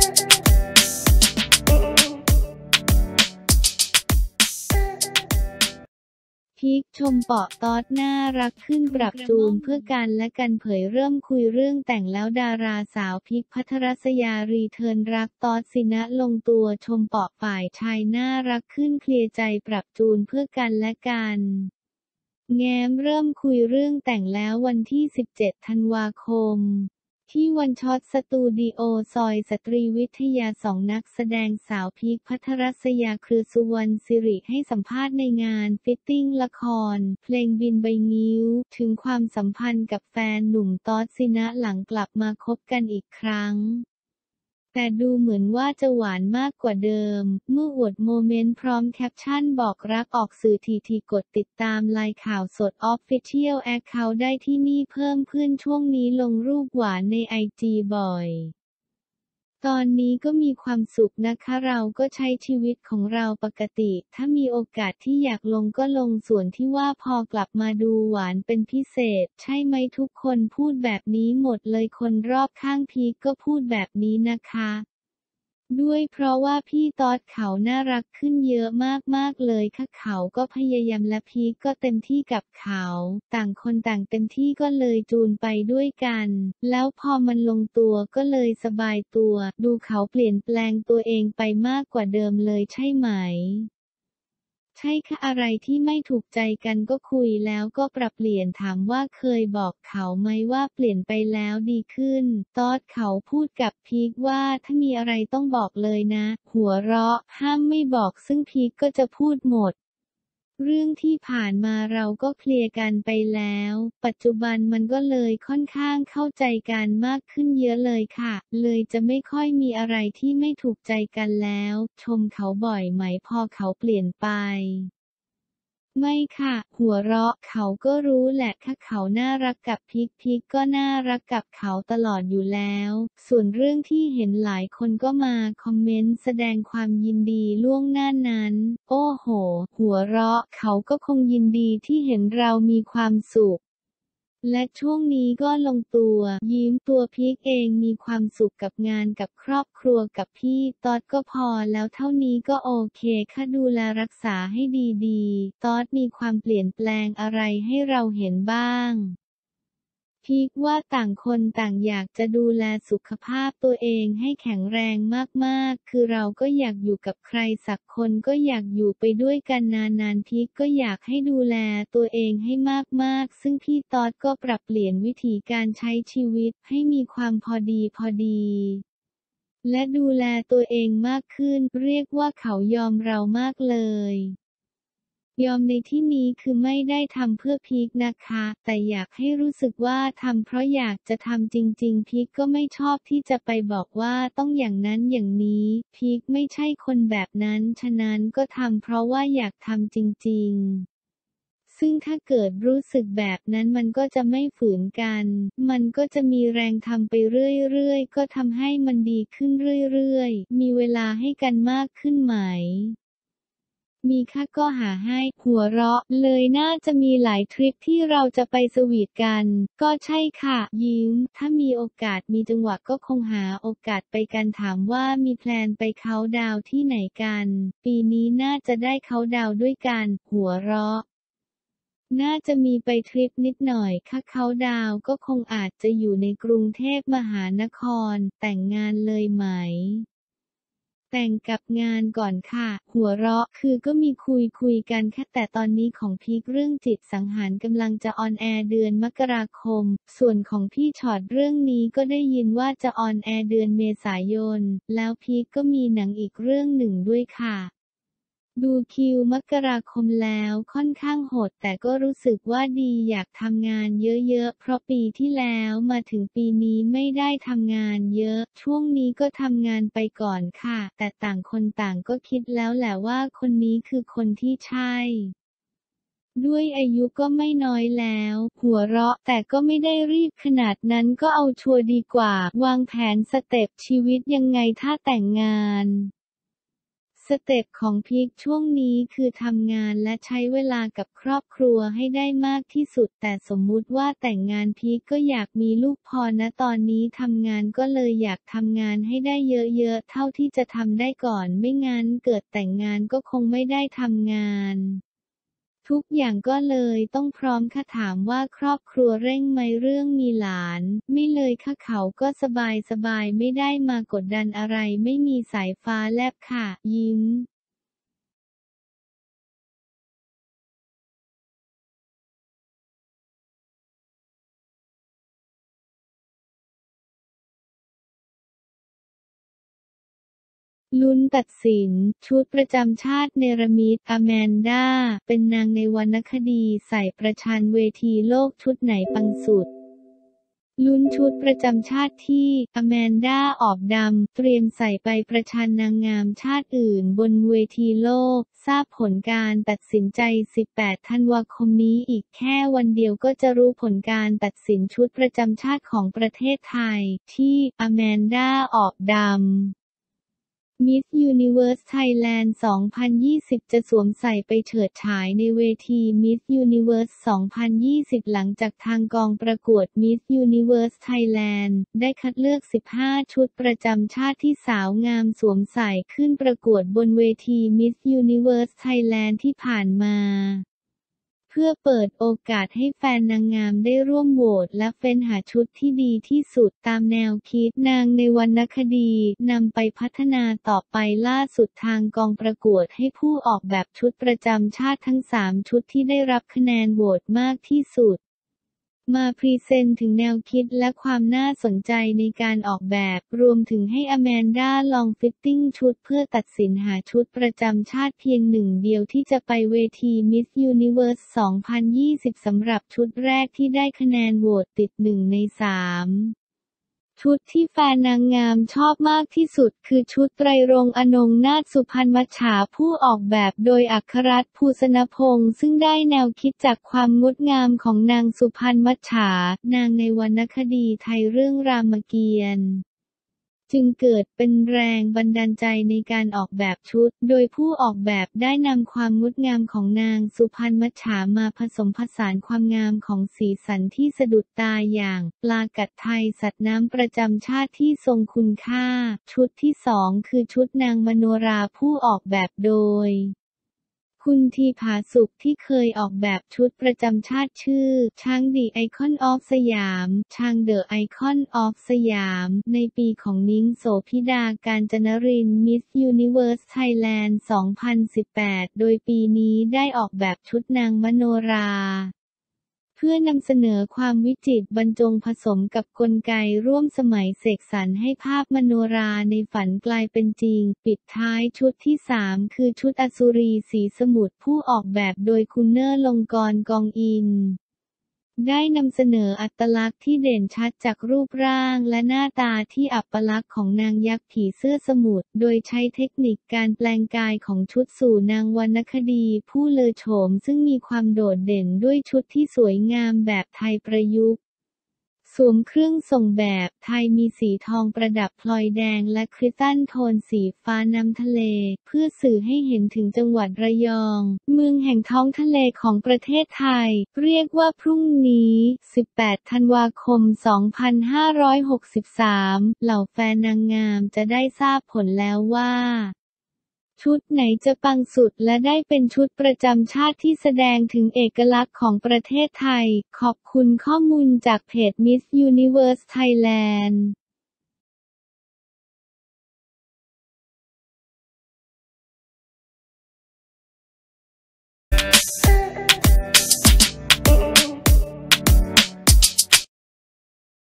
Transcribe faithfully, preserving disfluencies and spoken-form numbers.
พีคชมเปาะต๊อดน่ารักขึ้นปรับจูนเพื่อกันและกันเผยเริ่มคุยเรื่องแต่งแล้วดาราสาวพีคภัทรศยารีเทิร์นรักต๊อดสินะลงตัวชมเปาะฝ่ายชายน่ารักขึ้นเคลียร์ใจปรับจูนเพื่อกันและกันแง้มเริ่มคุยเรื่องแต่งแล้ววันที่สิบเจ็ดธันวาคมที่วันช็อตสตูดิโอซอยสตรีวิทยาสองนักแสดงสาวพีคภัทรศยาเครือสุวรรณสิริให้สัมภาษณ์ในงานฟิตติ้งละครเพลงบินใบงิ้วถึงความสัมพันธ์กับแฟนหนุ่มต๊อดสินะหลังกลับมาคบกันอีกครั้งแต่ดูเหมือนว่าจะหวานมากกว่าเดิมเมื่ออวดโมเมนต์พร้อมแคปชั่นบอกรักออกสื่อทีทีกดติดตามไลน์ข่าวสด Official Account ได้ที่นี่เพิ่มขึ้นช่วงนี้ลงรูปหวานในไอจีบ่อยตอนนี้ก็มีความสุขนะคะเราก็ใช้ชีวิตของเราปกติถ้ามีโอกาสที่อยากลงก็ลงส่วนที่ว่าพอกลับมาดูหวานเป็นพิเศษใช่ไหมทุกคนพูดแบบนี้หมดเลยคนรอบข้างพีคก็พูดแบบนี้นะคะด้วยเพราะว่าพี่ต๊อดเขาน่ารักขึ้นเยอะมากๆเลยค่ะเขาก็พยายามและพีคก็เต็มที่กับเขาต่างคนต่างเต็มที่ก็เลยจูนไปด้วยกันแล้วพอมันลงตัวก็เลยสบายตัวดูเขาเปลี่ยนแปลงตัวเองไปมากกว่าเดิมเลยใช่ไหมใช่ค่ะอะไรที่ไม่ถูกใจกันก็คุยแล้วก็ปรับเปลี่ยนถามว่าเคยบอกเขาไหมว่าเปลี่ยนไปแล้วดีขึ้นต๊อดเขาพูดกับพีคว่าถ้ามีอะไรต้องบอกเลยนะหัวเราะห้ามไม่บอกซึ่งพีคก็จะพูดหมดเรื่องที่ผ่านมาเราก็เคลียร์กันไปแล้วปัจจุบันมันก็เลยค่อนข้างเข้าใจกันมากขึ้นเยอะเลยค่ะเลยจะไม่ค่อยมีอะไรที่ไม่ถูกใจกันแล้วชมเขาบ่อยไหมพอเขาเปลี่ยนไปไม่ค่ะหัวเราะเขาก็รู้แหละค่ะเขาน่ารักกับพีคพีคก็น่ารักกับเขาตลอดอยู่แล้วส่วนเรื่องที่เห็นหลายคนก็มาคอมเมนต์แสดงความยินดีล่วงหน้านั้นโอ้โหหัวเราะเขาก็คงยินดีที่เห็นเรามีความสุขและช่วงนี้ก็ลงตัวยิ้มตัวพีคเองมีความสุขกับงานกับครอบครัวกับพี่ต๊อดก็พอแล้วเท่านี้ก็โอเคค่ะดูแลรักษาให้ดีๆต๊อดมีความเปลี่ยนแปลงอะไรให้เราเห็นบ้างพีคว่าต่างคนต่างอยากจะดูแลสุขภาพตัวเองให้แข็งแรงมากๆคือเราก็อยากอยู่กับใครสักคนก็อยากอยู่ไปด้วยกันนานๆพีคก็อยากให้ดูแลตัวเองให้มากๆซึ่งพี่ต๊อดก็ปรับเปลี่ยนวิธีการใช้ชีวิตให้มีความพอดีพอดีและดูแลตัวเองมากขึ้นเรียกว่าเขายอมเรามากเลยยอมในที่นี้คือไม่ได้ทำเพื่อพีคนะคะแต่อยากให้รู้สึกว่าทำเพราะอยากจะทำจริงๆพีคก็ไม่ชอบที่จะไปบอกว่าต้องอย่างนั้นอย่างนี้พีคไม่ใช่คนแบบนั้นฉะนั้นก็ทำเพราะว่าอยากทำจริงๆซึ่งถ้าเกิดรู้สึกแบบนั้นมันก็จะไม่ฝืนกันมันก็จะมีแรงทำไปเรื่อยๆก็ทำให้มันดีขึ้นเรื่อยๆมีเวลาให้กันมากขึ้นไหมมีค่ะก็หาให้หัวเราะเลยน่าจะมีหลายทริปที่เราจะไปสวีทกันก็ใช่ค่ะยิ้มถ้ามีโอกาสมีจังหวะก็คงหาโอกาสไปกันถามว่ามีแพลนไปเค้าท์ดาวน์ที่ไหนกันปีนี้น่าจะได้เค้าท์ดาวน์ด้วยกันหัวเราะน่าจะมีไปทริปนิดหน่อยค่ะเค้าท์ดาวน์ก็คงอาจจะอยู่ในกรุงเทพมหานครแต่งงานเลยไหมแต่งกับงานก่อนค่ะหัวเราะคือก็มีคุยคุยกันแค่แต่ตอนนี้ของพีคเรื่องจิตสังหารกำลังจะออนแอร์เดือนมกราคมส่วนของพี่ชอตเรื่องนี้ก็ได้ยินว่าจะออนแอร์เดือนเมษายนแล้วพีคก็มีหนังอีกเรื่องหนึ่งด้วยค่ะดูคิวมกราคมแล้วค่อนข้างโหดแต่ก็รู้สึกว่าดีอยากทำงานเยอะๆเพราะปีที่แล้วมาถึงปีนี้ไม่ได้ทำงานเยอะช่วงนี้ก็ทำงานไปก่อนค่ะแต่ต่างคนต่างก็คิดแล้วแหละว่าคนนี้คือคนที่ใช่ด้วยอายุก็ไม่น้อยแล้วหัวเราะแต่ก็ไม่ได้รีบขนาดนั้นก็เอาชัวร์ดีกว่าวางแผนสเต็ปชีวิตยังไงถ้าแต่งงานสเต็ปของพีคช่วงนี้คือทำงานและใช้เวลากับครอบครัวให้ได้มากที่สุดแต่สมมุติว่าแต่งงานพีคก็อยากมีลูกพอนะตอนนี้ทำงานก็เลยอยากทำงานให้ได้เยอะๆเท่าที่จะทำได้ก่อนไม่งั้นเกิดแต่งงานก็คงไม่ได้ทำงานทุกอย่างก็เลยต้องพร้อมค่ะถามว่าครอบครัวเร่งไหมเรื่องมีหลานไม่เลยค่ะเขาก็สบายสบายไม่ได้มากดดันอะไรไม่มีสายฟ้าแลบค่ะยิ้มลุ้นตัดสินชุดประจำชาติเนรมิตอแมนดาเป็นนางในวรรณคดีใส่ประชันเวทีโลกชุดไหนปังสุดลุ้นชุดประจำชาติที่อแมนดาออบดำเตรียมใส่ไปประชันนางงามชาติอื่นบนเวทีโลกทราบผลการตัดสินใจสิบแปดธันวาคมนี้อีกแค่วันเดียวก็จะรู้ผลการตัดสินชุดประจำชาติของประเทศไทยที่อแมนดาออบดำMiss Universe Thailand สองพันยี่สิบ จะสวมใส่ไปเฉิดฉายในเวที Miss Universe สองพันยี่สิบ หลังจากทางกองประกวด Miss Universe Thailand ได้คัดเลือก สิบห้า ชุดประจำชาติที่สาวงามสวมใส่ขึ้นประกวดบนเวที Miss Universe Thailand ที่ผ่านมาเพื่อเปิดโอกาสให้แฟนนางงามได้ร่วมโหวตและเฟ้นหาชุดที่ดีที่สุดตามแนวคิดนางในวรรณคดีนำไปพัฒนาต่อไปล่าสุดทางกองประกวดให้ผู้ออกแบบชุดประจำชาติทั้งสามชุดที่ได้รับคะแนนโหวตมากที่สุดมาพรีเซนต์ถึงแนวคิดและความน่าสนใจในการออกแบบรวมถึงให้อแมนดาลองฟิตติ้งชุดเพื่อตัดสินหาชุดประจำชาติเพียงหนึ่งเดียวที่จะไปเวที Miss Universe สองพันยี่สิบสำหรับชุดแรกที่ได้คะแนนโหวตติดหนึ่งในสามชุดที่แฟนนางงามชอบมากที่สุดคือชุดไตรรงค์ อนงนาถ สุพรรณมัจฉาผู้ออกแบบโดยอัครรัตน์ ภูสนพงษ์ซึ่งได้แนวคิดจากความงดงามของนางสุพรรณมัจฉานางในวรรณคดีไทยเรื่องรามเกียรติ์จึงเกิดเป็นแรงบันดาลใจในการออกแบบชุด โดยผู้ออกแบบได้นำความงดงามของนางสุพรรณมัจฉามาผสมผสานความงามของสีสันที่สะดุดตาอย่างปลากัดไทยสัตว์น้ำประจำชาติที่ทรงคุณค่า ชุดที่สองคือชุดนางมโนราผู้ออกแบบโดยคุณทีผาสุขที่เคยออกแบบชุดประจำชาติชื่อช้างดีไอคอนออฟสยามช้างเดอะไอคอนออฟสยามในปีของนิ้งโสภิดากาญจนรินทร์ Miss Universe Thailand สองพันสิบแปด โดยปีนี้ได้ออกแบบชุดนางมโนราเพื่อนำเสนอความวิจิตรบรรจงผสมกับกลไกร่วมสมัยเสกสรรให้ภาพมโนราในฝันกลายเป็นจริงปิดท้ายชุดที่สามคือชุดอสุรีสีสมุทรผู้ออกแบบโดยคุณเนอร์ลงกรณ์กองอินได้นำเสนออัตลักษณ์ที่เด่นชัดจากรูปร่างและหน้าตาที่อัปลักษณ์ของนางยักษ์ผีเสื้อสมุทรโดยใช้เทคนิคการแปลงกายของชุดสู่นางวรรณคดีผู้เลอโฉมซึ่งมีความโดดเด่นด้วยชุดที่สวยงามแบบไทยประยุกต์สวมเครื่องทรงแบบไทยมีสีทองประดับพลอยแดงและคริสตัลโทนสีฟ้าน้ำทะเลเพื่อสื่อให้เห็นถึงจังหวัดระยองเมืองแห่งท้องทะเลของประเทศไทยเรียกว่าพรุ่งนี้สิบแปดธันวาคมสองพันห้าร้อยหกสิบสามเหล่าแฟนนางงามจะได้ทราบผลแล้วว่าชุดไหนจะปังสุดและได้เป็นชุดประจำชาติที่แสดงถึงเอกลักษณ์ของประเทศไทยขอบคุณข้อมูลจากเพจ Miss Universe Thailand